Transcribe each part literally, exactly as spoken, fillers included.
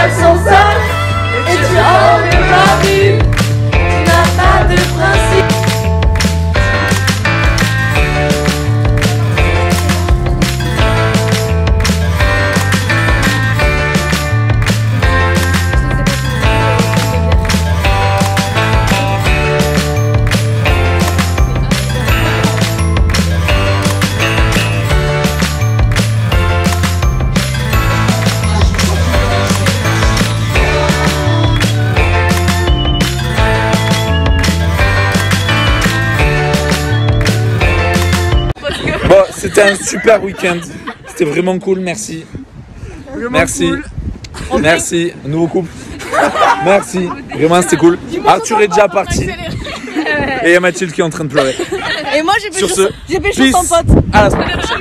elles sont sales. Et tu enlèves la rue. Tu n'as pas de principe. Bon, c'était un super week-end. C'était vraiment cool, merci. Vraiment merci. Cool. Merci. Nouveau couple. Merci. Vraiment, c'était cool. Arthur est déjà parti. Et il y a Mathilde qui est en train de pleurer. Et moi, j'ai pécho, ce, j'ai pécho son pote. À la semaine prochaine.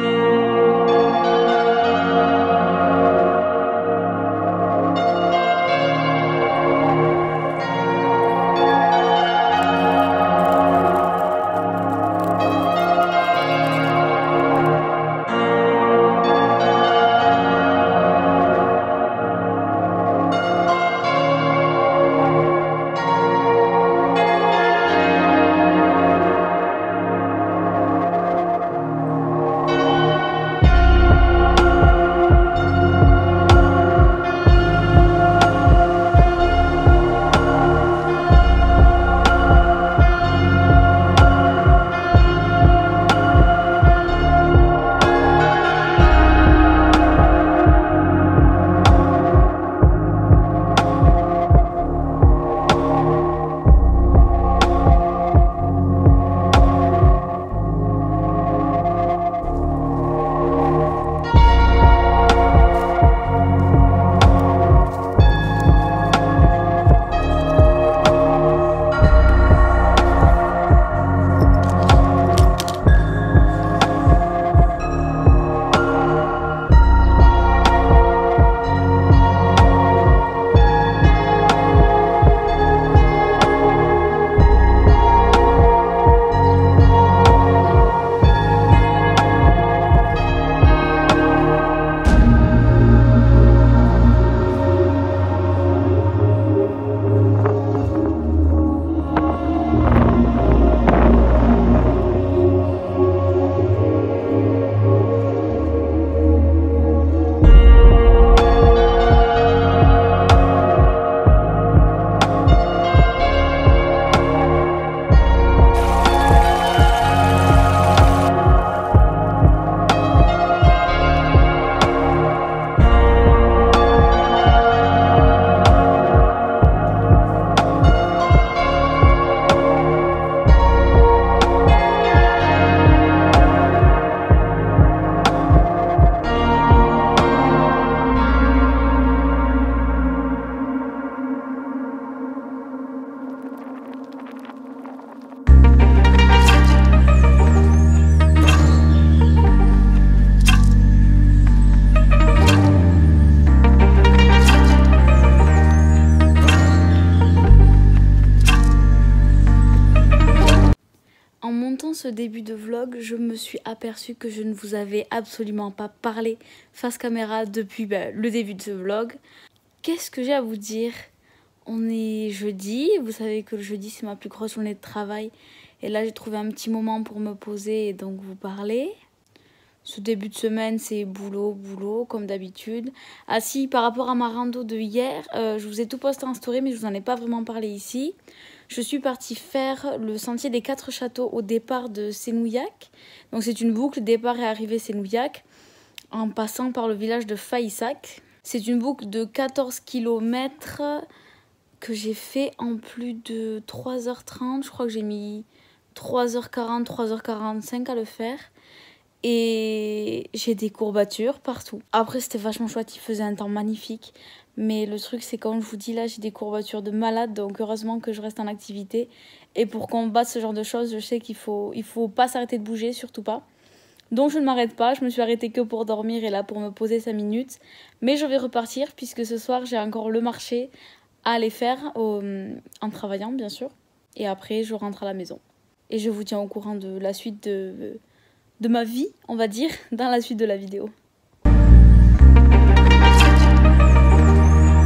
Ce début de vlog, je me suis aperçue que je ne vous avais absolument pas parlé face caméra depuis bah, le début de ce vlog. Qu'est-ce que j'ai à vous dire? On est jeudi, vous savez que le jeudi c'est ma plus grosse journée de travail et là j'ai trouvé un petit moment pour me poser et donc vous parler. Ce début de semaine c'est boulot, boulot comme d'habitude. Ah si, par rapport à ma rando de hier, euh, je vous ai tout posté en story mais je vous en ai pas vraiment parlé ici. Je suis partie faire le sentier des quatre châteaux au départ de Sénouillac. Donc c'est une boucle départ et arrivée Sénouillac en passant par le village de Faïssac. C'est une boucle de quatorze kilomètres que j'ai fait en plus de trois heures trente. Je crois que j'ai mis trois heures quarante, trois heures quarante-cinq à le faire. Et j'ai des courbatures partout. Après c'était vachement chouette, il faisait un temps magnifique. Mais le truc c'est comme je vous dis là, j'ai des courbatures de malade. Donc heureusement que je reste en activité. Et pour combattre ce genre de choses, je sais qu'il faut, il faut pas s'arrêter de bouger, surtout pas. Donc je ne m'arrête pas, je me suis arrêtée que pour dormir et là pour me poser cinq minutes. Mais je vais repartir puisque ce soir j'ai encore le marché à aller faire au, en travaillant bien sûr. Et après je rentre à la maison. Et je vous tiens au courant de la suite de... de ma vie, on va dire, dans la suite de la vidéo.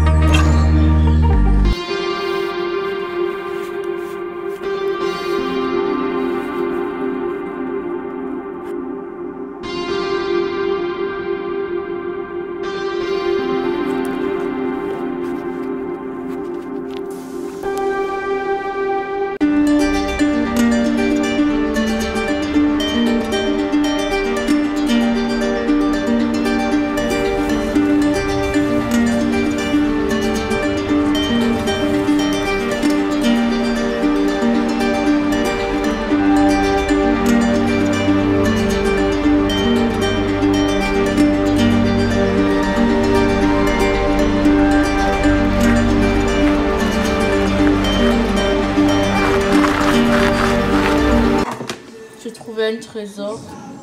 un trésor.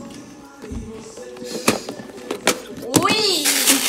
Oui.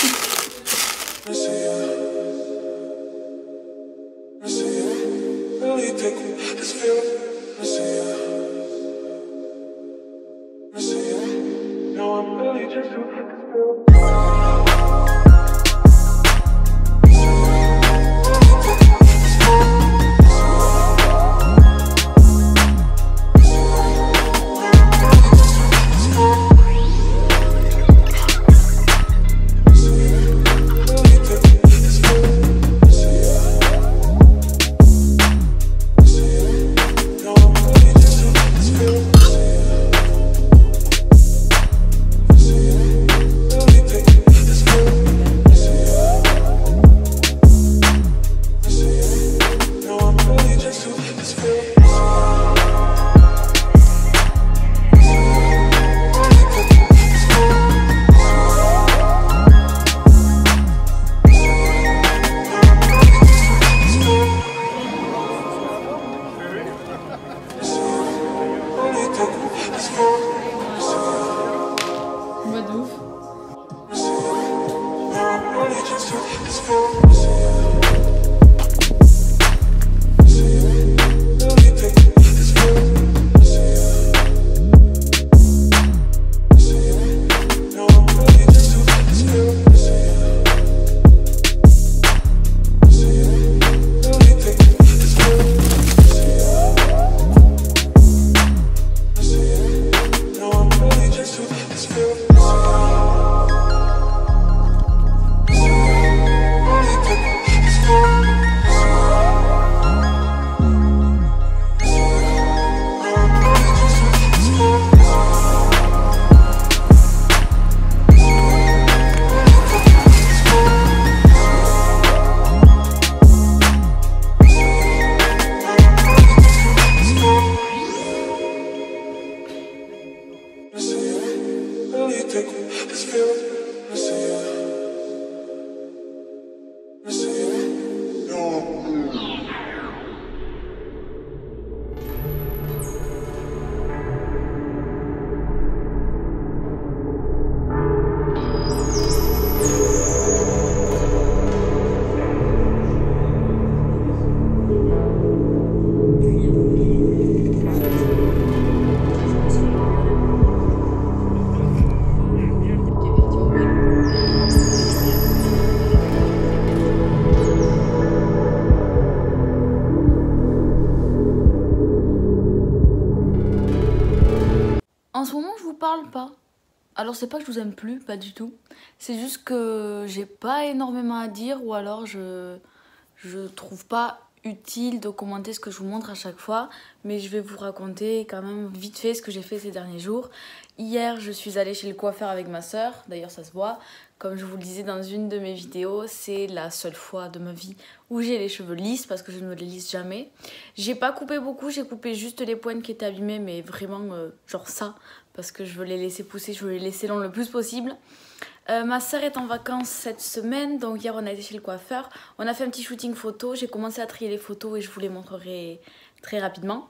En ce moment, je vous parle pas. Alors, c'est pas que je vous aime plus, pas du tout. C'est juste que j'ai pas énormément à dire ou alors je, je trouve pas utile de commenter ce que je vous montre à chaque fois. Mais je vais vous raconter quand même vite fait ce que j'ai fait ces derniers jours. Hier, je suis allée chez le coiffeur avec ma soeur. D'ailleurs, ça se voit. Comme je vous le disais dans une de mes vidéos, c'est la seule fois de ma vie où j'ai les cheveux lisses parce que je ne me les lisse jamais. J'ai pas coupé beaucoup, j'ai coupé juste les pointes qui étaient abîmées, mais vraiment euh, genre ça, parce que je veux les laisser pousser, je veux les laisser longs le plus possible. Euh, ma soeur est en vacances cette semaine, donc hier on a été chez le coiffeur. On a fait un petit shooting photo, j'ai commencé à trier les photos et je vous les montrerai très rapidement.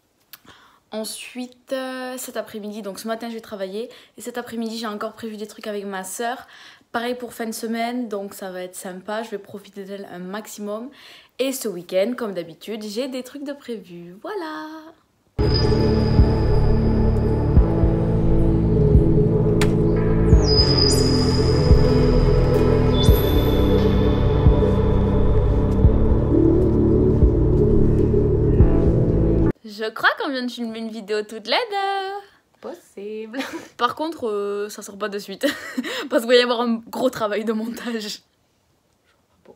Ensuite, euh, cet après-midi, donc ce matin je vais travailler et cet après-midi j'ai encore prévu des trucs avec ma soeur. Pareil pour fin de semaine, donc ça va être sympa, je vais profiter d'elle un maximum. Et ce week-end, comme d'habitude, j'ai des trucs de prévus, voilà. Je crois qu'on vient de filmer une vidéo toute laide. Possible. Par contre, euh, ça sort pas de suite. Parce qu'il va y avoir un gros travail de montage. Bon.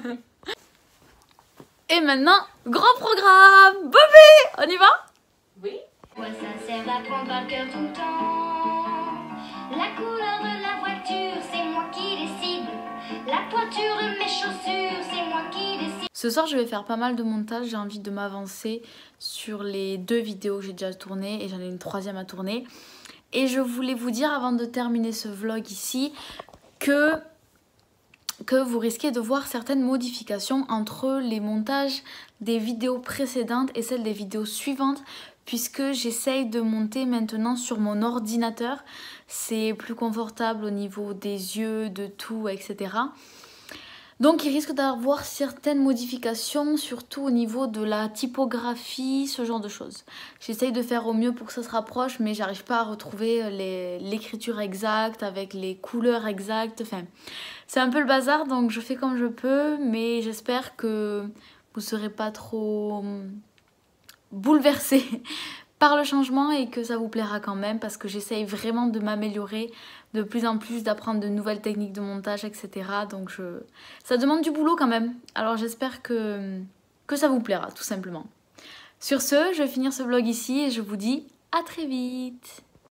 Et maintenant, grand programme. Bobby, on y va? Oui. Quoi ça sert d'apprendre par cœur tout le temps? La couleur de la voiture, c'est moi qui décide. La pointure de mes chaussures, c'est moi qui décide. Ce soir, je vais faire pas mal de montage. J'ai envie de m'avancer sur les deux vidéos que j'ai déjà tournées et j'en ai une troisième à tourner. Et je voulais vous dire avant de terminer ce vlog ici que, que vous risquez de voir certaines modifications entre les montages des vidéos précédentes et celles des vidéos suivantes, puisque j'essaye de monter maintenant sur mon ordinateur. C'est plus confortable au niveau des yeux, de tout, et cetera. Donc il risque d'avoir certaines modifications, surtout au niveau de la typographie, ce genre de choses. J'essaye de faire au mieux pour que ça se rapproche, mais j'arrive pas à retrouver l'écriture exacte, avec les couleurs exactes. Enfin, c'est un peu le bazar, donc je fais comme je peux, mais j'espère que vous ne serez pas trop bouleversés par le changement et que ça vous plaira quand même, parce que j'essaye vraiment de m'améliorer de plus en plus, d'apprendre de nouvelles techniques de montage, et cetera. Donc je... ça demande du boulot quand même. Alors j'espère que... que ça vous plaira, tout simplement. Sur ce, je vais finir ce vlog ici et je vous dis à très vite.